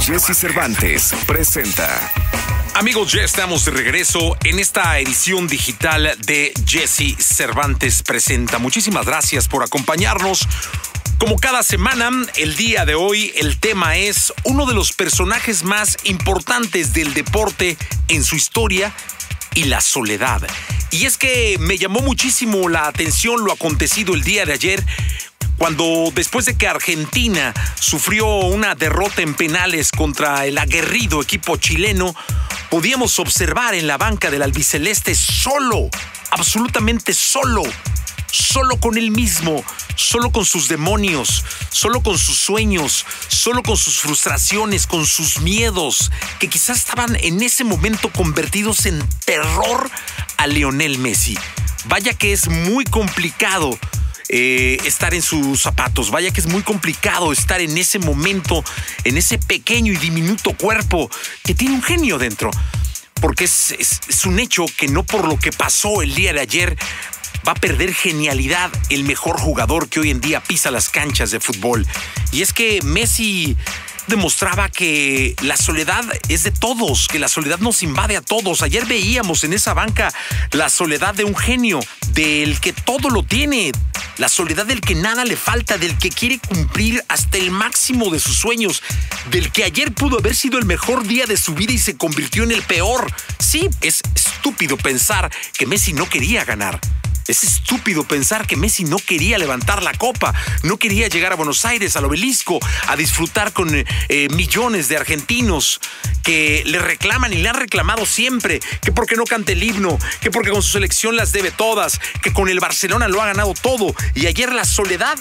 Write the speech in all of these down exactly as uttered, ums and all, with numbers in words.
Jesse Cervantes presenta. Amigos, ya estamos de regreso en esta edición digital de Jesse Cervantes presenta. Muchísimas gracias por acompañarnos. Como cada semana, el día de hoy el tema es uno de los personajes más importantes del deporte en su historia y la soledad. Y es que me llamó muchísimo la atención lo acontecido el día de ayer, cuando después de que Argentina sufrió una derrota en penales contra el aguerrido equipo chileno, podíamos observar en la banca del albiceleste solo, absolutamente solo, solo con él mismo, solo con sus demonios, solo con sus sueños, solo con sus frustraciones, con sus miedos, que quizás estaban en ese momento convertidos en terror a Lionel Messi. Vaya que es muy complicado Eh, estar en sus zapatos. Vaya que es muy complicado estar en ese momento, en ese pequeño y diminuto cuerpo que tiene un genio dentro. Porque es, es, es un hecho que no por lo que pasó el día de ayer va a perder genialidad el mejor jugador que hoy en día pisa las canchas de fútbol. Y es que Messi demostraba que la soledad es de todos, que la soledad nos invade a todos. Ayer veíamos en esa banca la soledad de un genio, del que todo lo tiene, la soledad del que nada le falta, del que quiere cumplir hasta el máximo de sus sueños, del que ayer pudo haber sido el mejor día de su vida y se convirtió en el peor. Sí, es estúpido pensar que Messi no quería ganar. Es estúpido pensar que Messi no quería levantar la copa, no quería llegar a Buenos Aires, al Obelisco, a disfrutar con eh, millones de argentinos que le reclaman y le han reclamado siempre, que porque no canta el himno, que porque con su selección las debe todas, que con el Barcelona lo ha ganado todo. Y ayer la soledad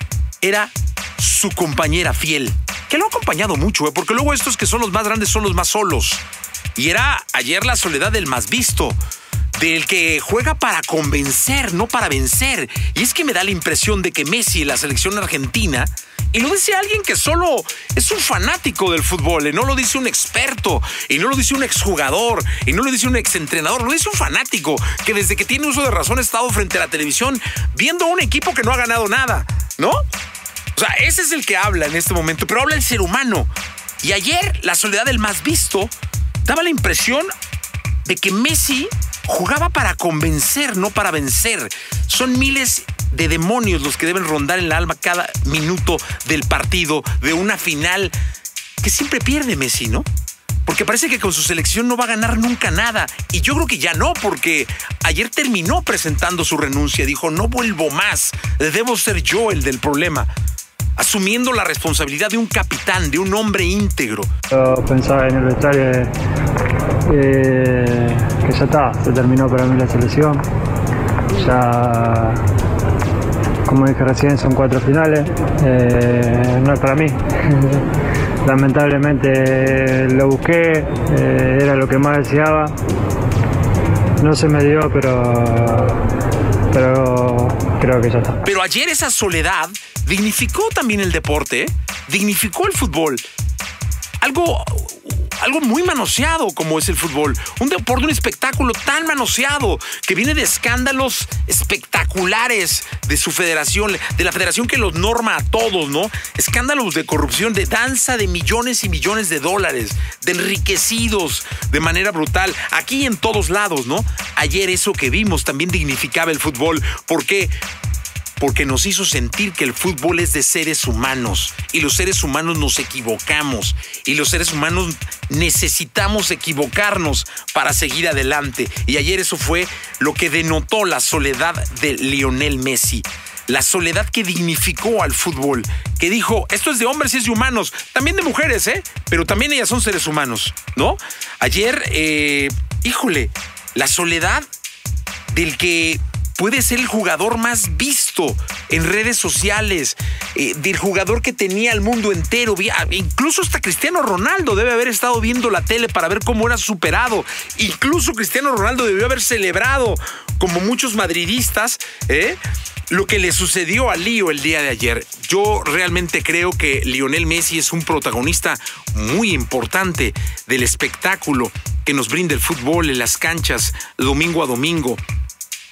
era su compañera fiel, que lo ha acompañado mucho, ¿eh? Porque luego estos que son los más grandes son los más solos. Y era ayer la soledad del más visto, del que juega para convencer, no para vencer. Y es que me da la impresión de que Messi en la selección argentina, y lo dice alguien que solo es un fanático del fútbol, y no lo dice un experto, y no lo dice un exjugador, y no lo dice un exentrenador, lo dice un fanático que desde que tiene uso de razón ha estado frente a la televisión viendo a un equipo que no ha ganado nada, ¿no? O sea, ese es el que habla en este momento, pero habla el ser humano. Y ayer la soledad del más visto daba la impresión de que Messi jugaba para convencer, no para vencer. Son miles de demonios los que deben rondar en la alma cada minuto del partido de una final que siempre pierde Messi, ¿no? Porque parece que con su selección no va a ganar nunca nada. Y yo creo que ya no, porque ayer terminó presentando su renuncia. Dijo, no vuelvo más, debo ser yo el del problema, asumiendo la responsabilidad de un capitán, de un hombre íntegro. Yo pensaba en el vestuario eh, que ya está, se terminó para mí la selección. Ya, como dije recién, son cuatro finales, eh, no es para mí. Lamentablemente lo busqué, eh, era lo que más deseaba. No se me dio, pero, pero creo que ya está. Pero ayer esa soledad dignificó también el deporte, ¿eh? Dignificó el fútbol. Algo, algo muy manoseado como es el fútbol. Un deporte, un espectáculo tan manoseado que viene de escándalos espectaculares de su federación, de la federación que los norma a todos, ¿no? Escándalos de corrupción, de danza de millones y millones de dólares, de enriquecidos de manera brutal, aquí en todos lados, ¿no? Ayer eso que vimos también dignificaba el fútbol. ¿Por qué? Porque nos hizo sentir que el fútbol es de seres humanos y los seres humanos nos equivocamos y los seres humanos necesitamos equivocarnos para seguir adelante. Y ayer eso fue lo que denotó la soledad de Lionel Messi. La soledad que dignificó al fútbol, que dijo, esto es de hombres y es de humanos, también de mujeres, ¿eh? Pero también ellas son seres humanos, ¿no? Ayer, eh, híjole, la soledad del que puede ser el jugador más visto en redes sociales, eh, del jugador que tenía al mundo entero. Incluso hasta Cristiano Ronaldo debe haber estado viendo la tele para ver cómo era superado. Incluso Cristiano Ronaldo debió haber celebrado, como muchos madridistas, ¿eh? lo que le sucedió a Lío el día de ayer. Yo realmente creo que Lionel Messi es un protagonista muy importante del espectáculo que nos brinda el fútbol en las canchas domingo a domingo.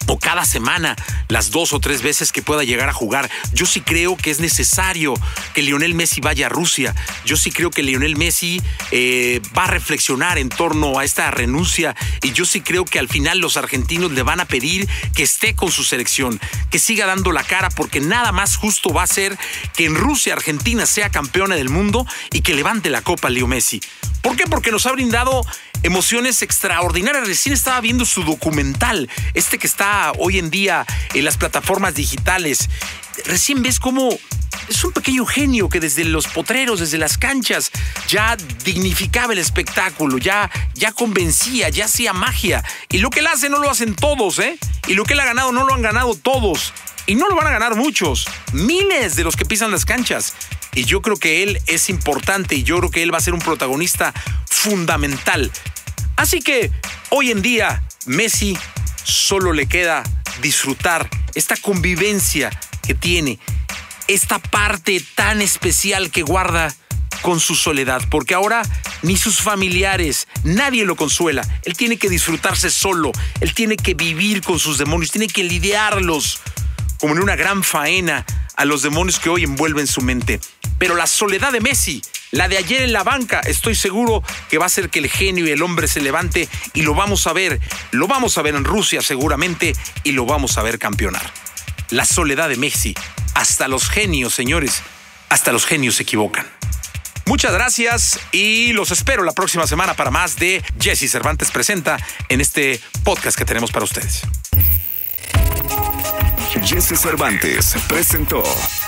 o cada semana, las dos o tres veces que pueda llegar a jugar. Yo sí creo que es necesario que Lionel Messi vaya a Rusia. Yo sí creo que Lionel Messi eh, va a reflexionar en torno a esta renuncia, y yo sí creo que al final los argentinos le van a pedir que esté con su selección, que siga dando la cara, porque nada más justo va a ser que en Rusia Argentina sea campeona del mundo y que levante la copa Leo Messi. ¿Por qué? Porque nos ha brindado emociones extraordinarias. Recién estaba viendo su documental, este que está hoy en día en las plataformas digitales. Recién ves cómo es un pequeño genio que desde los potreros, desde las canchas, ya dignificaba el espectáculo, ya, ya convencía, ya hacía magia. Y lo que él hace no lo hacen todos, ¿eh? Y lo que él ha ganado no lo han ganado todos. Y no lo van a ganar muchos, miles de los que pisan las canchas. Y yo creo que él es importante, y yo creo que él va a ser un protagonista fundamental. Así que hoy en día Messi solo le queda disfrutar esta convivencia que tiene, esta parte tan especial que guarda con su soledad, porque ahora ni sus familiares, nadie lo consuela. Él tiene que disfrutarse solo, él tiene que vivir con sus demonios, tiene que lidiarlos como en una gran faena a los demonios que hoy envuelven su mente. Pero la soledad de Messi, la de ayer en la banca, estoy seguro que va a hacer que el genio y el hombre se levante, y lo vamos a ver, lo vamos a ver en Rusia seguramente, y lo vamos a ver campeonar. La soledad de Messi, hasta los genios, señores, hasta los genios se equivocan. Muchas gracias y los espero la próxima semana para más de Jesse Cervantes Presenta en este podcast que tenemos para ustedes. Jesse Cervantes presentó